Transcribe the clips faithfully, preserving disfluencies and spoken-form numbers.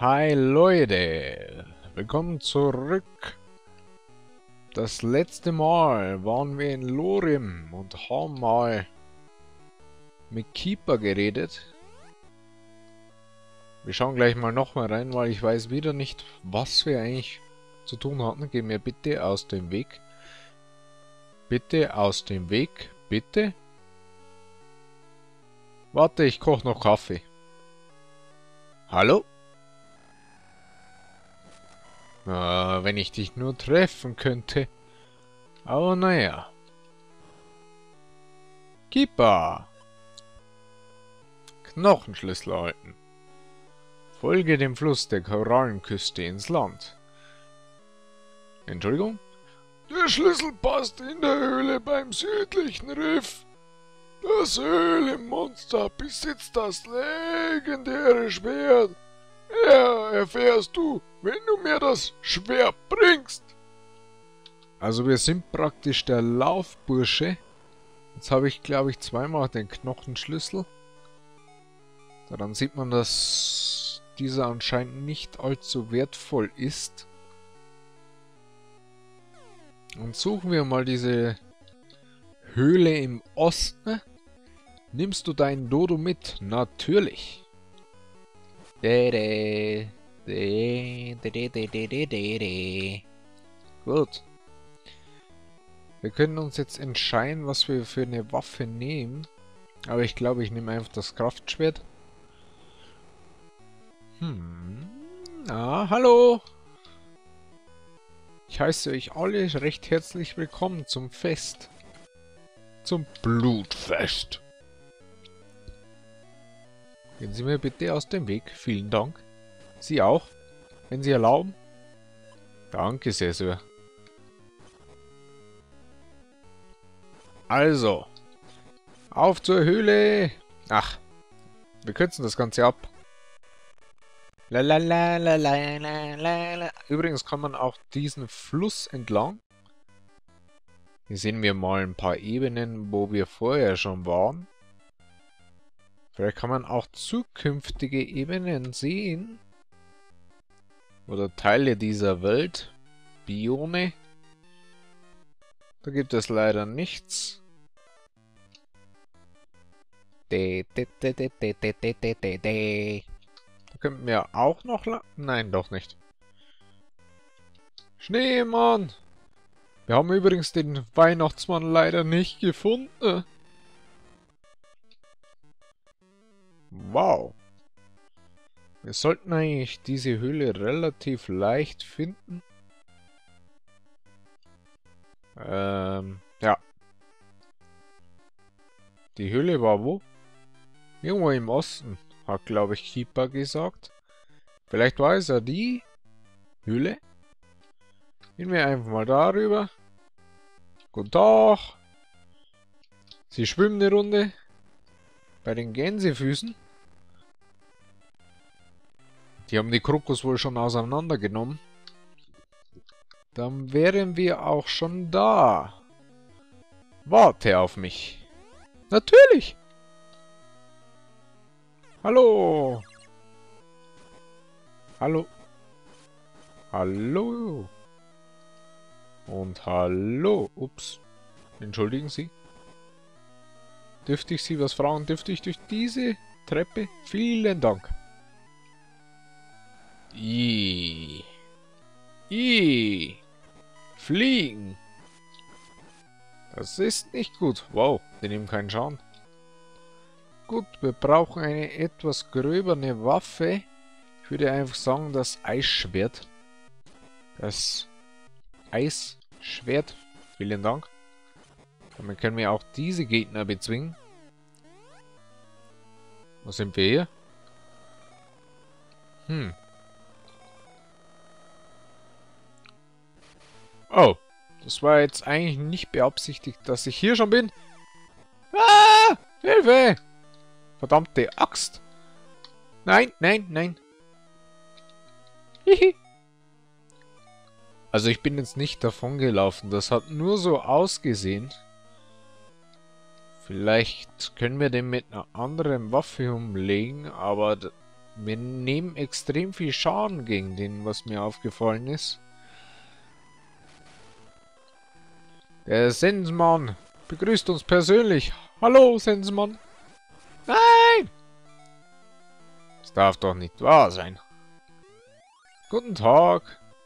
Hi Leute, willkommen zurück. Das letzte Mal waren wir in Lorim und haben mal mit Keeper geredet. Wir schauen gleich mal nochmal rein, weil ich weiß wieder nicht, was wir eigentlich zu tun hatten. Geh mir bitte aus dem Weg. Bitte aus dem Weg, bitte. Warte, ich koche noch Kaffee. Hallo? Ah, wenn ich dich nur treffen könnte. Aber naja. Keeper. Knochenschlüssel erhalten. Folge dem Fluss der Korallenküste ins Land. Entschuldigung? Der Schlüssel passt in der Höhle beim südlichen Riff. Das Höhlenmonster besitzt das legendäre Schwert. Ja, erfährst du, wenn du mir das Schwert bringst. Also wir sind praktisch der Laufbursche. Jetzt habe ich, glaube ich, zweimal den Knochenschlüssel. Daran sieht man, dass dieser anscheinend nicht allzu wertvoll ist. Und suchen wir mal diese Höhle im Osten. Nimmst du deinen Dodo mit? Natürlich. De de, de de de de de de de. Gut. Wir können uns jetzt entscheiden, was wir für eine Waffe nehmen. Aber ich glaube, ich nehme einfach das Kraftschwert. Hm. Ah, hallo. Ich heiße euch alle recht herzlich willkommen zum Fest. Zum Blutfest. Gehen Sie mir bitte aus dem Weg. Vielen Dank. Sie auch, wenn Sie erlauben. Danke sehr, sehr. Also, auf zur Höhle. Ach, wir kürzen das Ganze ab. Lalalala. Übrigens kann man auch diesen Fluss entlang. Hier sehen wir mal ein paar Ebenen, wo wir vorher schon waren. Vielleicht kann man auch zukünftige Ebenen sehen. Oder Teile dieser Welt. Biome. Da gibt es leider nichts. De, de, de, de, de, de, de, de, de. Da könnten wir auch noch lang... Nein, doch nicht. Schneemann! Wir haben übrigens den Weihnachtsmann leider nicht gefunden. Wow. Wir sollten eigentlich diese Höhle relativ leicht finden. Ähm, ja. Die Höhle war wo? Irgendwo im Osten, hat glaube ich Keeper gesagt. Vielleicht war es ja die Höhle. Gehen wir einfach mal darüber. Guten Tag. Sie schwimmen eine Runde. Bei den Gänsefüßen. Die haben die Krokus wohl schon auseinandergenommen. Dann wären wir auch schon da. Warte auf mich. Natürlich. Hallo. Hallo. Hallo. Und hallo. Ups. Entschuldigen Sie. Dürfte ich Sie was fragen? Dürfte ich durch diese Treppe? Vielen Dank. I. I. Fliegen. Das ist nicht gut. Wow, die nehmen keinen Schaden. Gut, wir brauchen eine etwas gröbere Waffe. Ich würde einfach sagen, das Eisschwert. Das Eisschwert. Vielen Dank. Damit können wir auch diese Gegner bezwingen. Wo sind wir hier? Hm. Oh. Das war jetzt eigentlich nicht beabsichtigt, dass ich hier schon bin. Ah! Hilfe! Verdammte Axt! Nein, nein, nein. Hihi. Also ich bin jetzt nicht davon gelaufen. Das hat nur so ausgesehen. Vielleicht können wir den mit einer anderen Waffe umlegen, aber wir nehmen extrem viel Schaden gegen den, was mir aufgefallen ist. Der Sensmann begrüßt uns persönlich. Hallo, Sensmann. Nein! Das darf doch nicht wahr sein. Guten Tag.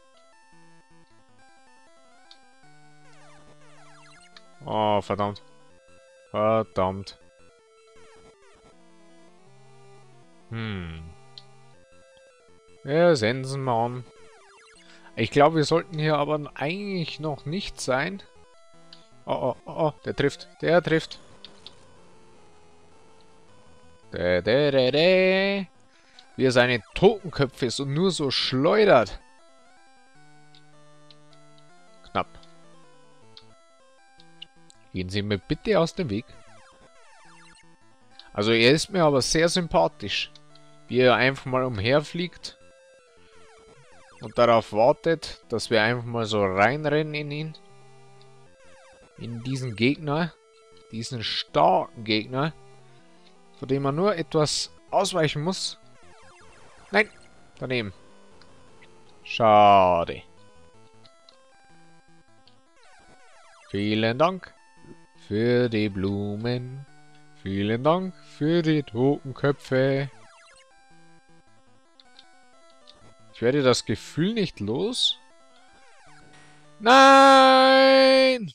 Oh, verdammt. Verdammt. Hm. Ja, Sensenmann. Ich glaube, wir sollten hier aber eigentlich noch nicht sein. Oh, oh, oh, oh, der trifft. Der trifft. Dä, dä, dä, dä. Wie er seine Totenköpfe ist und nur so schleudert. Knapp. Gehen Sie mir bitte aus dem Weg. Also er ist mir aber sehr sympathisch. Wie er einfach mal umherfliegt. Und darauf wartet, dass wir einfach mal so reinrennen in ihn. In diesen Gegner. Diesen starken Gegner. Vor dem man nur etwas ausweichen muss. Nein, daneben. Schade. Vielen Dank für die Blumen. Vielen Dank für die Totenköpfe. Ich werde das Gefühl nicht los. Nein!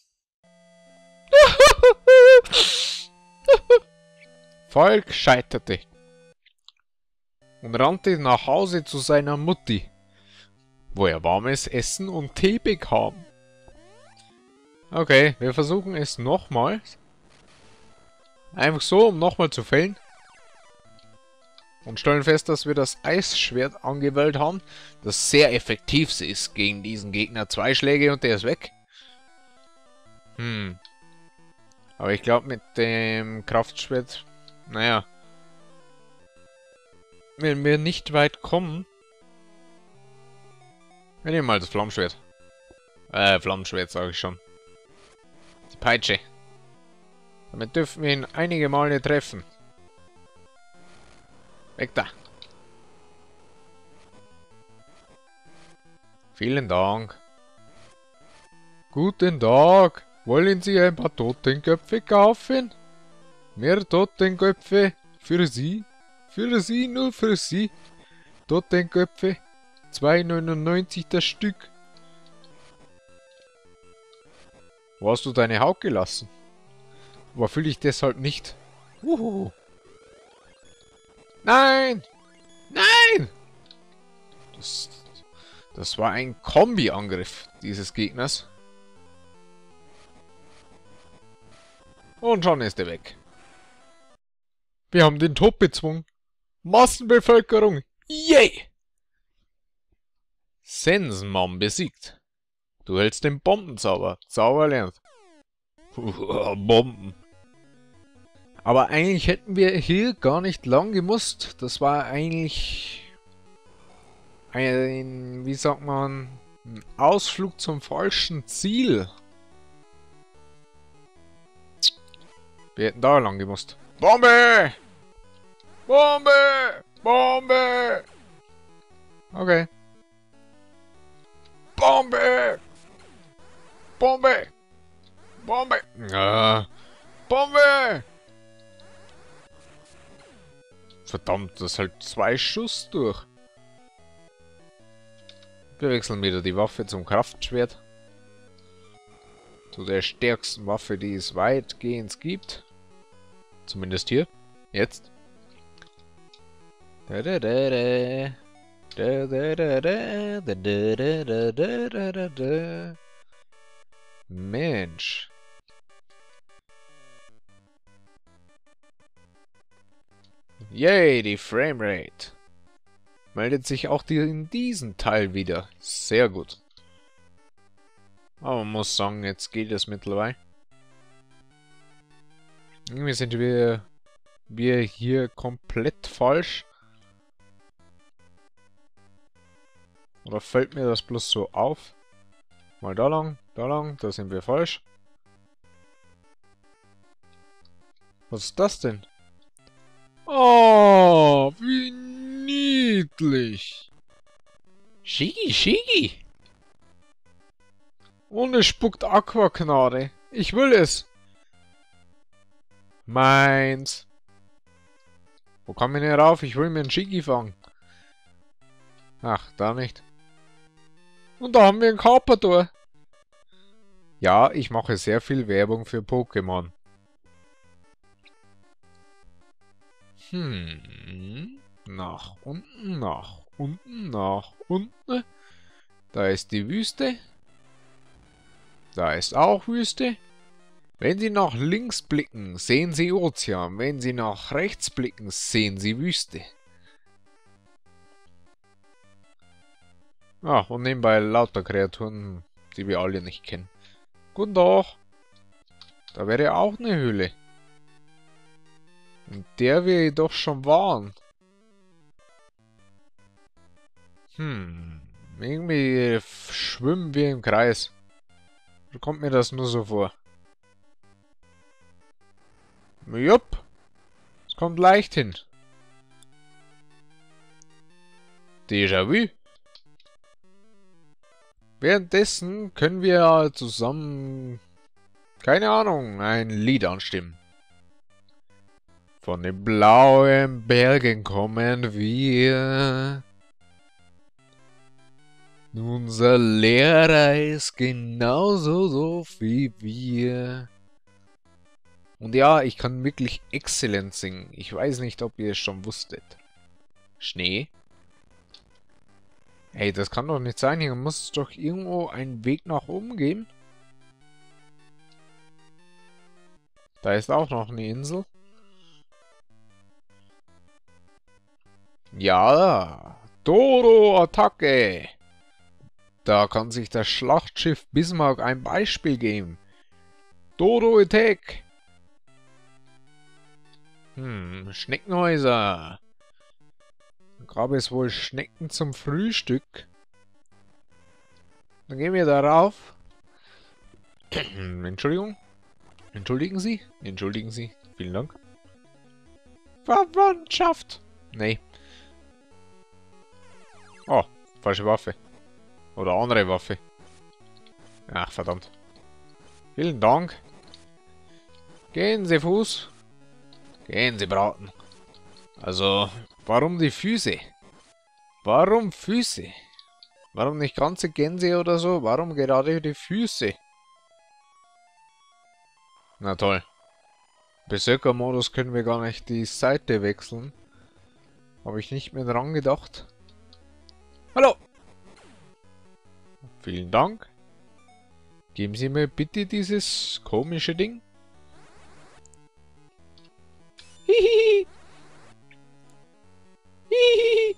Volk scheiterte. Und rannte nach Hause zu seiner Mutti, wo er warmes Essen und Tee bekam. Okay, wir versuchen es nochmals. Einfach so, um nochmal zu fällen. Und stellen fest, dass wir das Eisschwert angewählt haben, das sehr effektiv ist gegen diesen Gegner. Zwei Schläge und der ist weg. Hm. Aber ich glaube mit dem Kraftschwert, naja, wenn wir nicht weit kommen. Wir nehmen mal das Flammschwert. Äh, Flammschwert sage ich schon. Die Peitsche. Damit dürfen wir ihn einige Male treffen. Weg da. Vielen Dank. Guten Tag. Wollen Sie ein paar Totenköpfe kaufen? Mehr Totenköpfe für Sie? Für Sie, nur für Sie. Totenköpfe. zwei neunundneunzig das Stück. Wo hast du deine Haut gelassen? Aber fühle ich deshalb nicht. Uhuhu. Nein! Nein! Das, das war ein Kombi-Angriff dieses Gegners. Und schon ist er weg. Wir haben den Tod bezwungen. Massenbevölkerung. Yay! Sensenmann besiegt. Du hältst den Bombenzauber. Zauber lernt. Bomben. Aber eigentlich hätten wir hier gar nicht lang gemusst. Das war eigentlich ein, wie sagt man, ein Ausflug zum falschen Ziel. Wir hätten da lang gemusst. Bombe! Bombe! Bombe! Okay. Bombe! Bombe! Bombe! Ja. Bombe! Verdammt, das hält zwei Schuss durch. Wir wechseln wieder die Waffe zum Kraftschwert. Zu der stärksten Waffe, die es weitgehend gibt. Zumindest hier. Jetzt. Da, da, da, da. Da, da, da, da, da, da, da, da, da, da, da. Mensch. Yay, die Framerate. Meldet sich auch die in diesem Teil wieder. Sehr gut. Aber man muss sagen, jetzt geht es mittlerweile. Irgendwie sind wir, wir hier komplett falsch. Oder fällt mir das bloß so auf? Mal da lang, da lang, da sind wir falsch. Was ist das denn? Oh, wie niedlich. Shigi, Shigi. Und es spuckt Aquaknarre. Ich will es. Meins. Wo kann ich denn rauf? Ich will mir einen Shigi fangen. Ach, da nicht. Und da haben wir einen Carpador. Ja, ich mache sehr viel Werbung für Pokémon. Hm. Nach unten, nach unten, nach unten. Da ist die Wüste. Da ist auch Wüste. Wenn Sie nach links blicken, sehen Sie Ozean. Wenn Sie nach rechts blicken, sehen Sie Wüste. Ah, und nebenbei lauter Kreaturen, die wir alle nicht kennen. Guten Tag. Da wäre auch eine Höhle. In der wir jedoch schon waren. Hm. Irgendwie schwimmen wir im Kreis. So kommt mir das nur so vor. Jupp. Es kommt leicht hin. Déjà-vu. Währenddessen können wir zusammen, keine Ahnung, ein Lied anstimmen. Von den blauen Bergen kommen wir. Unser Lehrer ist genauso so wie wir. Und ja, ich kann wirklich exzellent singen. Ich weiß nicht, ob ihr es schon wusstet. Schnee? Ey, das kann doch nicht sein. Hier muss es doch irgendwo einen Weg nach oben geben. Da ist auch noch eine Insel. Ja, Dodo-Attacke. Da kann sich das Schlachtschiff Bismarck ein Beispiel geben. Dodo-Attack. Hm, Schneckenhäuser. Gab es wohl Schnecken zum Frühstück? Dann gehen wir darauf. Entschuldigung. Entschuldigen Sie? Entschuldigen Sie. Vielen Dank. Verwandtschaft. Nee. Oh, falsche Waffe. Oder andere Waffe. Ach, verdammt. Vielen Dank. Gehen Sie Fuß. Gehen Sie Braten. Also, warum die Füße? Warum Füße? Warum nicht ganze Gänse oder so? Warum gerade die Füße? Na toll. Berserker-Modus können wir gar nicht die Seite wechseln. Habe ich nicht mehr dran gedacht. Hallo! Vielen Dank. Geben Sie mir bitte dieses komische Ding. Hihihi. Hihihi.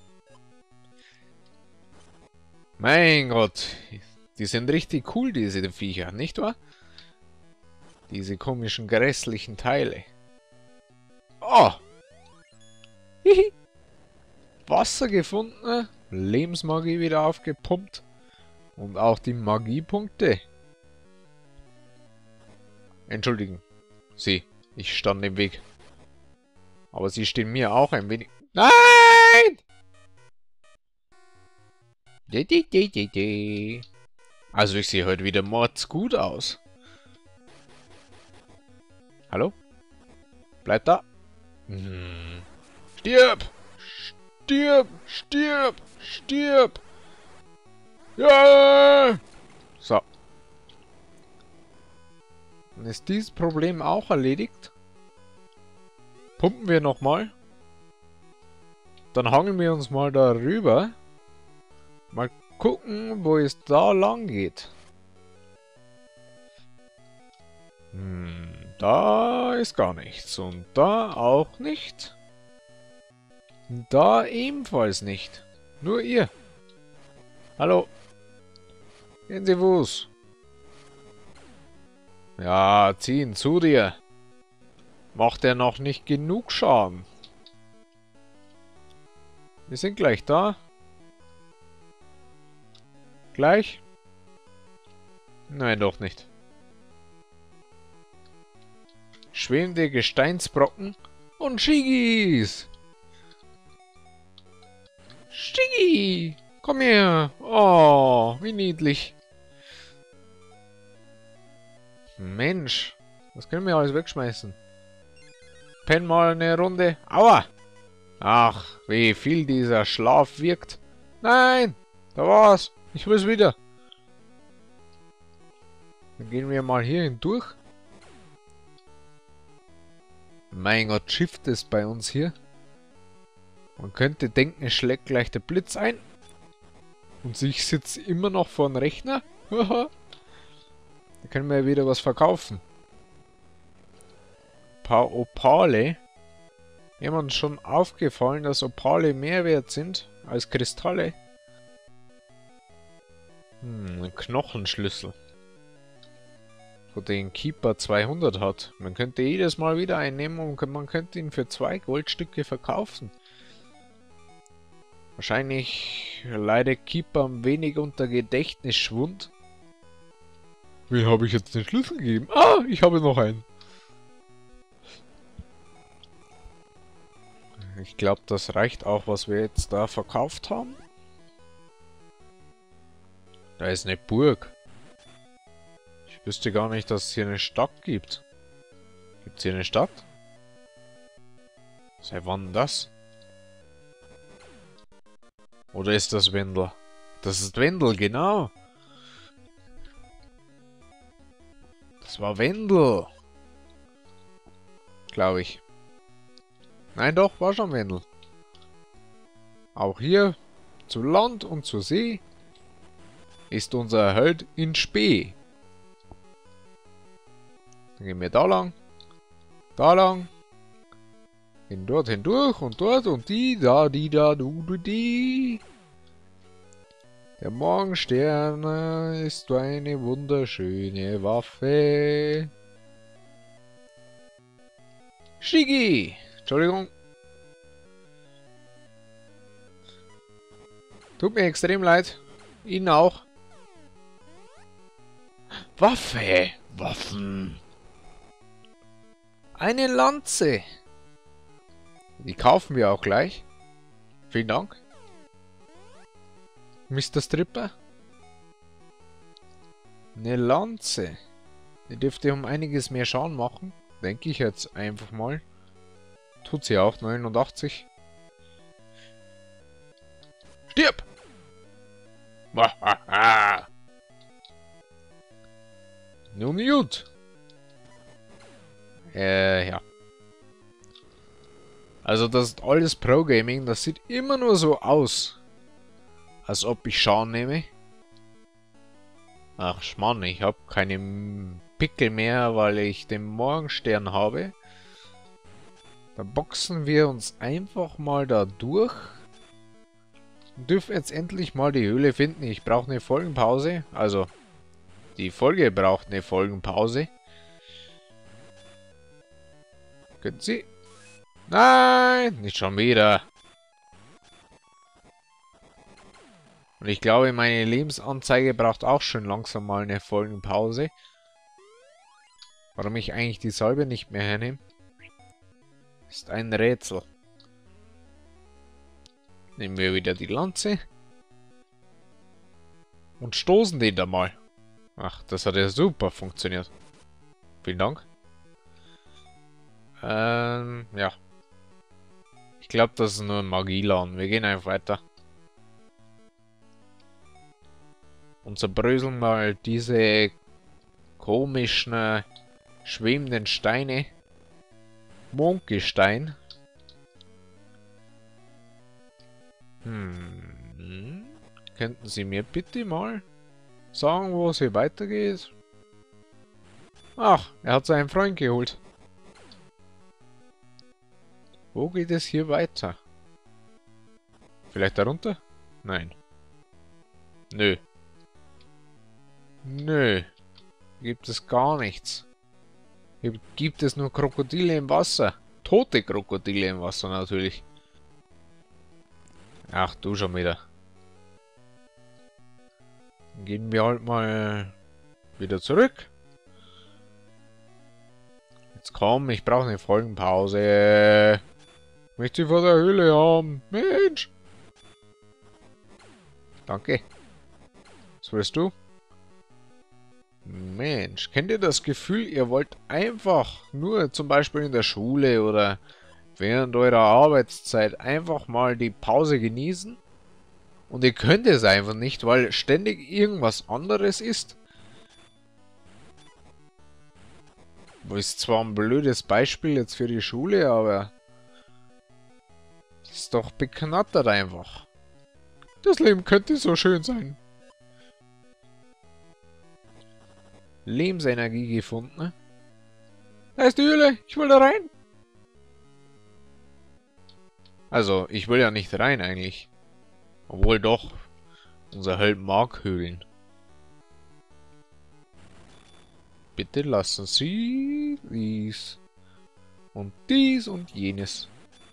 Mein Gott. Die sind richtig cool, diese Viecher, nicht wahr? Diese komischen, grässlichen Teile. Oh! Hihi. Wasser gefunden. Lebensmagie wieder aufgepumpt. Und auch die Magiepunkte. Entschuldigen Sie, ich stand im Weg. Aber Sie stehen mir auch ein wenig... Nein! Also ich sehe heute wieder mordsgut aus. Hallo? Bleib da. Hm. Stirb! Stirb! Stirb! Stirb! Ja! So. Dann ist dieses Problem auch erledigt. Pumpen wir nochmal. Dann hangeln wir uns mal darüber. Mal gucken, wo es da lang geht. Hm, da ist gar nichts. Und da auch nicht. Da ebenfalls nicht. Nur ihr. Hallo. Gehen Sie Fuß. Ja, ziehen zu dir. Macht er noch nicht genug Schaden? Wir sind gleich da. Gleich? Nein, doch nicht. Schwebende Gesteinsbrocken und Shigis. Stiggy! Komm her! Oh, wie niedlich. Mensch, das können wir alles wegschmeißen. Penn mal eine Runde. Aua! Ach, wie viel dieser Schlaf wirkt. Nein! Da war's. Ich will's wieder. Dann gehen wir mal hier hindurch. Mein Gott, Shift ist bei uns hier. Man könnte denken, es schlägt gleich der Blitz ein. Und ich sitze immer noch vor dem Rechner. Da können wir ja wieder was verkaufen. Ein paar Opale. Jemand schon aufgefallen, dass Opale mehr wert sind als Kristalle? Hm, ein Knochenschlüssel. Wo den Keeper zweihundert hat. Man könnte jedes Mal wieder einnehmen und man könnte ihn für zwei Goldstücke verkaufen. Wahrscheinlich leidet Keeper ein wenig unter Gedächtnisschwund. Wie habe ich jetzt den Schlüssel gegeben? Ah, ich habe noch einen. Ich glaube, das reicht auch, was wir jetzt da verkauft haben. Da ist eine Burg. Ich wüsste gar nicht, dass es hier eine Stadt gibt. Gibt es hier eine Stadt? Seit wann das? Oder ist das Wendel? Das ist Wendel, genau. Das war Wendel. Glaube ich. Nein, doch, war schon Wendel. Auch hier, zu Land und zu See, ist unser Held in Spee. Dann gehen wir da lang, da lang, hin dort hindurch und dort und die, da, die, da, du, du, die. Der Morgenstern ist eine wunderschöne Waffe. Schigi! Entschuldigung. Tut mir extrem leid. Ihnen auch. Waffe! Waffen! Eine Lanze! Die kaufen wir auch gleich. Vielen Dank. Mister Stripper. Eine Lanze. Die dürfte um einiges mehr Schaden machen. Denke ich jetzt einfach mal. Tut sie auch. neunundachtzig. Stirb! Nun gut. Äh, ja. Also das ist alles Pro-Gaming. Das sieht immer nur so aus. Als ob ich Schaden nehme. Ach Schmarrn, ich habe keine Pickel mehr, weil ich den Morgenstern habe. Da boxen wir uns einfach mal da durch. Und dürfen jetzt endlich mal die Höhle finden. Ich brauche eine Folgenpause. Also, die Folge braucht eine Folgenpause. Können Sie? Nein, nicht schon wieder. Und ich glaube, meine Lebensanzeige braucht auch schon langsam mal eine Folgenpause. Warum ich eigentlich die Salbe nicht mehr hernehme, ist ein Rätsel. Nehmen wir wieder die Lanze. Und stoßen den da mal. Ach, das hat ja super funktioniert. Vielen Dank. Ähm, ja. Ich glaube, das ist nur ein Magieladen. Wir gehen einfach weiter. Und zerbröseln mal diese komischen, äh, schwebenden Steine. Mondgestein. Hm. Könnten Sie mir bitte mal sagen, wo es hier weitergeht? Ach, er hat seinen Freund geholt. Wo geht es hier weiter? Vielleicht darunter? Nein. Nö. Nö. Gibt es gar nichts. Hier gibt es nur Krokodile im Wasser. Tote Krokodile im Wasser natürlich. Ach du schon wieder. Dann gehen wir halt mal wieder zurück. Jetzt komm, ich brauche eine Folgenpause. Möchte sie vor der Höhle haben. Mensch. Danke. Was willst du? Mensch, kennt ihr das Gefühl, ihr wollt einfach nur zum Beispiel in der Schule oder während eurer Arbeitszeit einfach mal die Pause genießen? Und ihr könnt es einfach nicht, weil ständig irgendwas anderes ist? Ist zwar ein blödes Beispiel jetzt für die Schule, aber ist doch beknattert einfach. Das Leben könnte so schön sein. Lebensenergie gefunden, ne? Da ist die Höhle, ich will da rein. Also, ich will ja nicht rein eigentlich. Obwohl doch, unser Held mag Höhlen. Bitte lassen Sie dies und dies und jenes.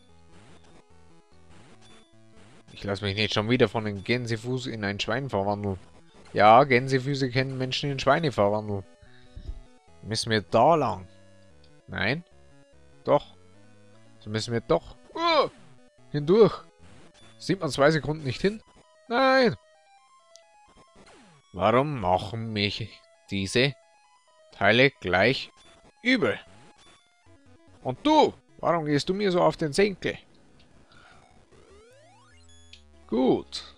Ich lasse mich nicht schon wieder von einem Gänsefuß in ein Schwein verwandeln. Ja, Gänsefüße können Menschen in Schweine verwandeln. Müssen wir da lang? Nein? Doch. So müssen wir doch. Oh, hindurch. Sieht man zwei Sekunden nicht hin? Nein. Warum machen mich diese Teile gleich übel? Und du? Warum gehst du mir so auf den Senkel? Gut.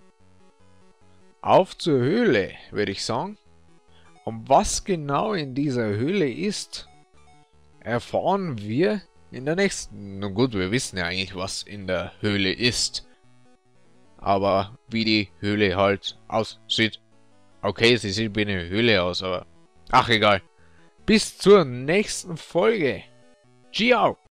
Auf zur Höhle, würde ich sagen. Und was genau in dieser Höhle ist, erfahren wir in der nächsten. Nun gut, wir wissen ja eigentlich, was in der Höhle ist. Aber wie die Höhle halt aussieht. Okay, sie sieht wie eine Höhle aus, aber ach egal. Bis zur nächsten Folge. Ciao.